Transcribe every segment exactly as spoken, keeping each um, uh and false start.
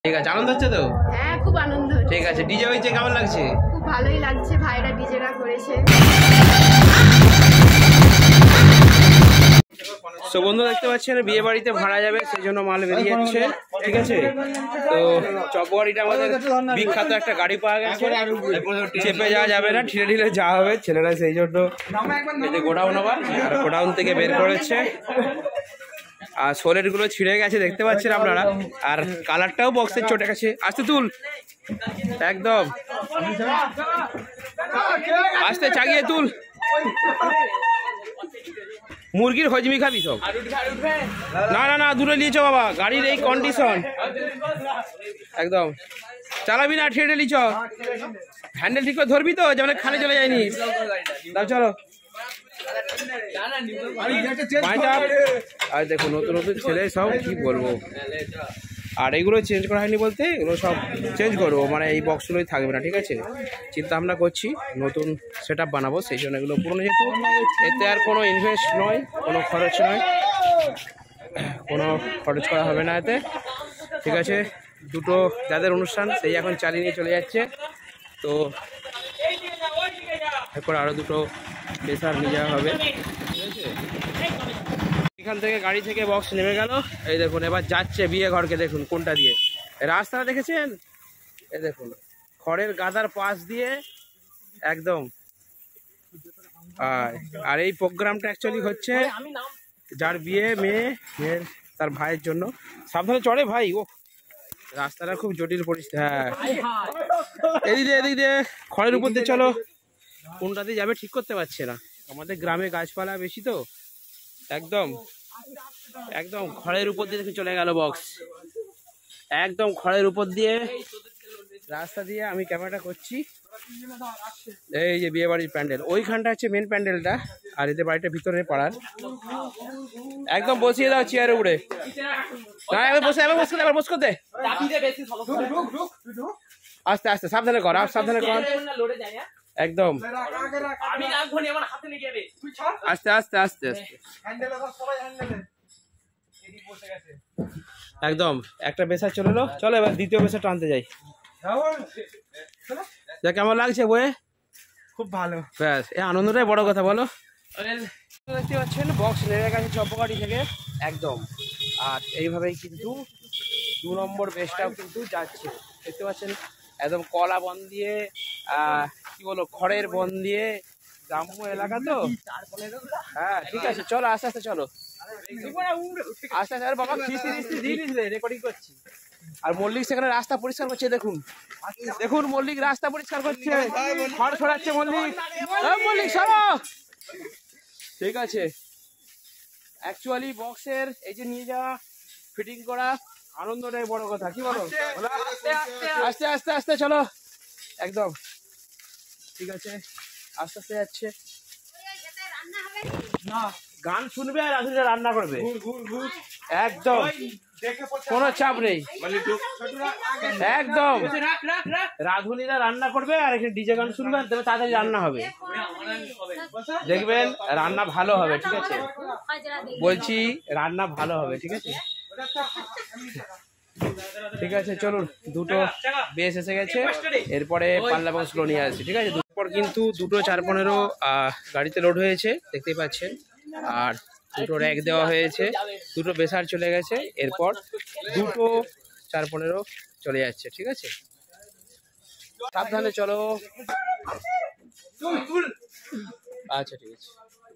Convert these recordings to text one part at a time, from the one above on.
ঠিক আছে, আনন্দ হচ্ছে তো? হ্যাঁ, খুব আনন্দ হচ্ছে। ঠিক আছে, ডিজে হয়েছে, কেমন লাগছে? খুব ভালোই লাগছে, ভাইরা ডিজেরা করেছে। তো বন্ধু দেখতে পাচ্ছেন বিয়ে বাড়িতে ভাড়া যাবে, সেই জন্য মাল বেরিয়ে যাচ্ছে। ঠিক আছে, তো চকবাড়িটা আমাদের বিখ্যাত একটা গাড়ি পাওয়া গেছে, চেপে যাওয়া যাবে না, ঠিলে ঠিলে যাওয়া হবে ছেলেরা, সেই জন্য গোডাউন আবার আর গোডাউন থেকে বের করেছে। আর সোলের গুলো ছিঁড়ে গেছে দেখতে পাচ্ছেন আপনারা, আর কালারটাও বক্সের চটে গেছে। আস্তে তুল, একদম আস্তে চাগিয়ে তুল। মুরগির হজমি খাবি সব? না না না, দূরে নিয়েছ বাবা, গাড়ির এই কন্ডিশন একদম চালাবি না, ঠেলে নিচ। হ্যান্ডেল ঠিক করে ধরবি তো, যেমন খালে চলে যায়নি। চলো, আর দেখো নতুন নতুন ছেলে সব, কি বলবো। আর এইগুলো চেঞ্জ করা হয়নি বলতে, এগুলো সব চেঞ্জ করবো, মানে এই বক্সগুলোই থাকবে না। ঠিক আছে, চিন্তা ভাবনা করছি নতুন সেট আপ বানাবো, সেই জন্য এগুলো পুরনো যেহেতু, এতে আর কোনো ইনভেস্ট নয়, কোনো খরচ নয়, কোনো খরচ করা হবে না এতে। ঠিক আছে, দুটো যাদের অনুষ্ঠান সেই এখন চালিয়ে নিয়ে চলে যাচ্ছে, তো এরপর আরও দুটো প্রেসার নিয়ে যাওয়া হবে। এখান থেকে গাড়ি থেকে বক্স নেমে গেল, এই দেখুন এবার যাচ্ছে বিয়ে ঘরকে। দেখুন কোনটা দিয়ে রাস্তাটা দেখেছেন, এই দেখুন খড়ের গাদার পাশ দিয়ে একদম। আর এই প্রোগ্রামটা অ্যাকচুয়ালি হচ্ছে যার বিয়ে, মেয়ে মেয়ের তার ভাইয়ের জন্য। সাবধানে চড়ে ভাই, ও রাস্তাটা খুব জটিল পরিস্থিতি। হ্যাঁ, এদিক দিয়ে এদিক দিয়ে খড়ের উপর দিয়ে চলো, কোনটা দিয়ে যাবে ঠিক করতে পারছে না। আমাদের গ্রামে গাছপালা বেশি তো, একদম একদম খড়ের উপর দিয়ে দেখে চলে গেল বক্স, একদম খড়ের উপর দিয়ে রাস্তা দিয়ে আমি ক্যামেরাটা করছি। এই যে বিয়ে বাড়ির প্যান্ডেল, ওইখানটা হচ্ছে মেন প্যান্ডেলটা, আর এদের বাড়িটা ভিতরে পাড়ার। একদম বসিয়ে দাও চেয়ারে উড়ে, না এবার বসে এবার বসে এবার বস করতে, আস্তে আস্তে সাবধানে কর, আর সাবধানে কর, একদম আস্তে আস্তে আস্তে আস্তে একদম। একটা বেসার চলে এলো, চলো এবার দ্বিতীয় বেসার টানতে যাই। কেমন লাগছে বয়ে? খুব ভালো, ব্যাস, এই আনন্দটাই বড় কথা, বলো। দেখতে পাচ্ছেন বক্স নেমে গেছে চপগাড়ি থেকে একদম, আর এইভাবেই কিন্তু দু নম্বর বেসটাও কিন্তু যাচ্ছে। দেখতে পাচ্ছেন একদম কলা বন দিয়ে, আহ কি বলো, খড়ের বন দিয়ে, গ্রাম্য এলাকা তো। হ্যাঁ ঠিক আছে, চলো আস্তে আস্তে চলো, আস্তে আস্তে। বাবা রেকর্ডিং করছি, আর মল্লিক সেখানে রাস্তা পরিষ্কার করছে। দেখুন দেখুন মল্লিক রাস্তা পরিষ্কার করছে, খড় ছড়াচ্ছে মল্লিক। মল্লিক সরো। ঠিক আছে, অ্যাকচুয়ালি বক্সের এই যে নিয়ে যাওয়া, ফিটিং করা, আনন্দটাই বড় কথা, কি বলো? আস্তে আস্তে আস্তে চলো, একদম ঠিক আছে, আস্তে আস্তে যাচ্ছে। না, গান শুনবে আর রাধুনিরা রান্না করবে, একদম কোনো চাপ নেই, একদম রাধুনিরা রান্না করবে আর এখানে ডিজে গান শুনবে, তবে তাড়াতাড়ি রান্না হবে, দেখবেন রান্না ভালো হবে। ঠিক আছে, বলছি রান্না ভালো হবে। ঠিক আছে ঠিক আছে, চলুন দুটো বেশ এসে গেছে, এরপরে পাল্লা বক্সগুলো নিয়ে আসছি। ঠিক আছে, দুপুর কিন্তু দুটো চার পনেরো গাড়িতে লোড হয়েছে দেখতেই পাচ্ছেন, আর দুটো র্যাক দেওয়া হয়েছে, দুটো বেসার চলে গেছে, এরপর দুটো চার পনেরো চলে যাচ্ছে। ঠিক আছে, সাবধানে চলো। আচ্ছা ঠিক আছে।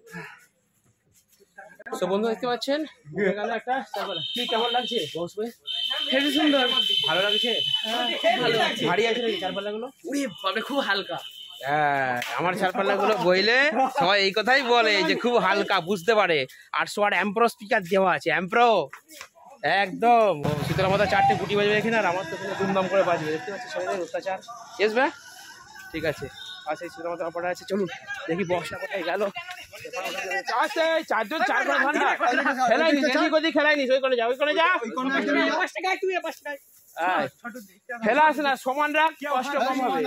তো বন্ধু দেখতে পাচ্ছেন একটা কি কেমন লাগছে? হেবি সুন্দর, ভালো লাগছে, ভারী আছে নাকি চারপাল্লা গুলো? খুব হালকা। হ্যাঁ, আমার চারপাল্লা গুলো বইলে সবাই এই কথাই বলে যে খুব হালকা, বুঝতে পারে। আটশো আট অ্যাম্প্রো স্পিকার দেওয়া আছে, অ্যাম্প্রো একদম। শীতের মতো চারটে গুটি বাজবে এখানে, আর আমার তো দুমদাম করে বাজবে। দেখতে পাচ্ছি ছেলেদের অত্যাচার। ইয়েস ভাই, ঠিক আছে, পাশে শীতের মতো অপারেটর আছে, চলুন দেখি বক্সটা কোথায় গেল। চারজন চার ঘন্টা খেলাইনি, এদিক ওদিক খেলাইনি, ওই করে যা, ওই করে যা, খেলা আছে না, সমান রাখ, কষ্ট কম হবে।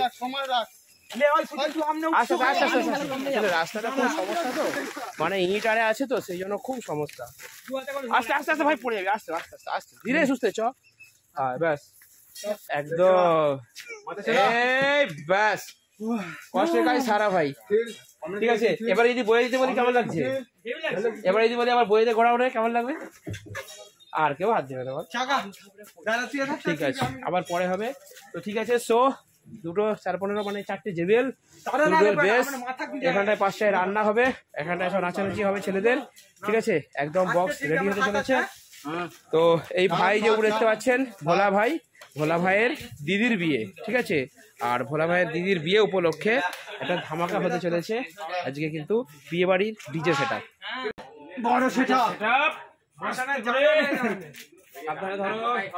রাস্তাটা খুব সমস্যা তো, মানে ইট আরে আছে তো, সেই জন্য খুব সমস্যা। আস্তে আস্তে আস্তে ভাই পড়ে যাবে, আস্তে আস্তে আস্তে আস্তে ধীরে সুস্থে চ। হ্যাঁ ব্যাস, একদম এই ব্যাস কষ্টের কাজ সারা ভাই। ঠিক আছে, এবার যদি বয়ে দিতে বলি কেমন লাগছে? এবার যদি বলি আবার বইতে ঘোরা ওঠে কেমন লাগবে? আর কেউ হাত দেবে না বল। ঠিক আছে, আবার পরে হবে। তো ঠিক আছে, সো দুটো চার পনেরো মানে চারটে জেবিএল বেশ, এখানটায় পাঁচটায় রান্না হবে, এখানটায় সব নাচানাচি হবে ছেলেদের। ঠিক আছে, একদম বক্স রেডি হতে চলেছে। তো এই ভাই যে উপরে দেখতে পাচ্ছেন ভোলা ভাই, ভোলা ভাইয়ের দিদির বিয়ে। ঠিক আছে, আর ভোলা ভাইয়ের দিদির বিয়ে উপলক্ষে একটা ধামাকা হতে চলেছে আজকে কিন্তু বিয়ে বাড়ির ডিজে সেটআপ। বড় সেটআপ আপনারা ধরো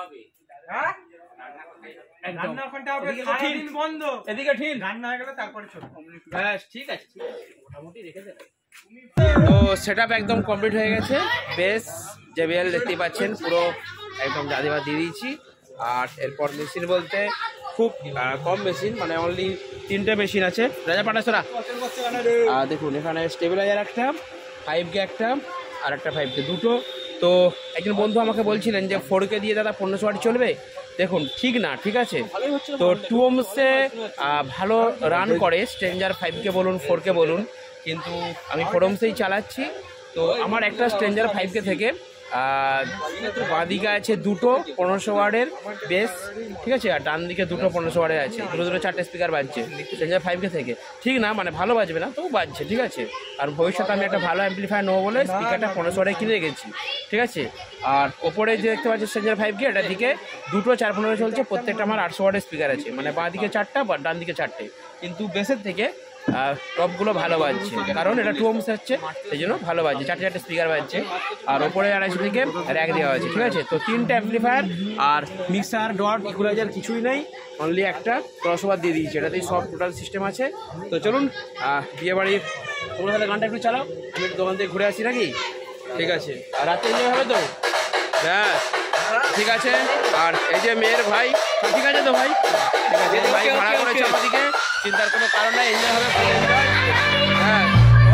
তো সেটআপ একদম কমপ্লিট হয়ে গেছে। বেশ জেবিএল দেখতেই পাচ্ছেন পুরো একদম জাদিবা দিয়ে দিয়েছি। আর এরপর মেশিন বলতে খুব কম মেশিন, মানে অনলি তিনটে মেশিন আছে। রাজা পাটাসরা আর দেখুন এখানে স্টেবিলাইজার একটা, ফাইভ কে একটা, আর একটা ফাইভ কে দুটো। তো একজন বন্ধু আমাকে বলছিলেন যে ফোর কে দিয়ে দাদা পনেরোশো ওয়াট চলবে। দেখুন ঠিক না, ঠিক আছে। তো টু ওমসে ভালো রান করে স্ট্রেঞ্জার ফাইভ কে বলুন ফোর কে বলুন, কিন্তু আমি ফোর ওমসেই চালাচ্ছি। তো আমার একটা স্ট্রেঞ্জার ফাইভ কে থেকে বাঁদিকে আছে দুটো পনেরোশো ওয়ার্ডের বেস, ঠিক আছে, আর ডান দিকে দুটো পনেরোশো ওয়ার্ডের আছে, দুটো দুটো চারটে স্পিকার বাজছে স্ট্রেঞ্জার ফাইভ কে থেকে। ঠিক না, মানে ভালো বাজবে না, তবু বাজছে। ঠিক আছে, আর ভবিষ্যতে আমি একটা ভালো অ্যাম্পলিফায়ার নেবো বলে স্পিকারটা পনেরোশো ওয়ার্ডে কিনে রেখেছি। ঠিক আছে, আর ওপরে যে দেখতে পাচ্ছি স্ট্রেঞ্জার ফাইভ কে, এটার দিকে দুটো চার পনেরো চলছে, প্রত্যেকটা আমার আটশো ওয়ার্ডের স্পিকার আছে, মানে বাঁ দিকে চারটা বা ডান দিকে চারটে, কিন্তু বেসের থেকে টপগুলো ভালো বাজছে, কারণ এটা টু ওমস হচ্ছে, সেই জন্য ভালো বাজছে, চারটে চারটে স্পিকার বাজছে। আর ওপরে আড়াইশো থেকে র্যাক দেওয়া আছে। ঠিক আছে, তো তিনটে অ্যাম্পলিফায়ার আর মিক্সার ডট ইকুয়ালাইজার কিছুই নেই, অনলি একটা ক্রসওভার দিয়ে দিয়েছি, এটাতেই সব টোটাল সিস্টেম আছে। তো চলুন বিয়ে বাড়ির তোমরা তাহলে গানটা একটু চালাও, আমি একটু দোকান থেকে ঘুরে আসি নাকি? ঠিক আছে, আর রাত্রে এনজয় হবে তো? ব্যাস ঠিক আছে। আর এই যে মেয়ের ভাই, ঠিক আছে তো ভাই? ঠিক আছে, ভাই ভাড়া করেছে আমাদেরকে, চিন্তার কোনো কারণ নাই, এনজয় হবে। হ্যাঁ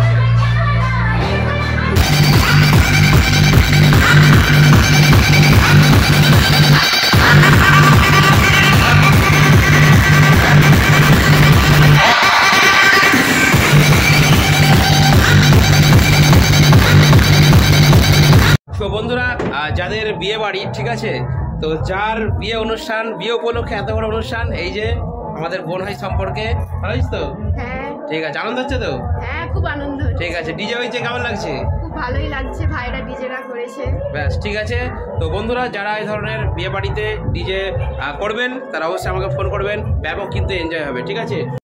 তো বন্ধুরা, যাদের বিয়ে বাড়ি, ঠিক আছে, তো যার বিয়ে অনুষ্ঠান, বিয়ে উপলক্ষে এত বড় অনুষ্ঠান, এই যে আমাদের বোন ভাই সম্পর্কে, ভালো আছিস তো? হ্যাঁ ঠিক আছে, আনন্দ হচ্ছে তো? হ্যাঁ খুব আনন্দ। ঠিক আছে, ডিজে হয়েছে, কেমন লাগছে? খুব ভালোই লাগছে, ভাইরা ডিজেরা করেছে। ব্যাস ঠিক আছে। তো বন্ধুরা, যারা এই ধরনের বিয়ে বাড়িতে ডিজে করবেন তারা অবশ্যই আমাকে ফোন করবেন, ব্যাপক কিন্তু এনজয় হবে। ঠিক আছে।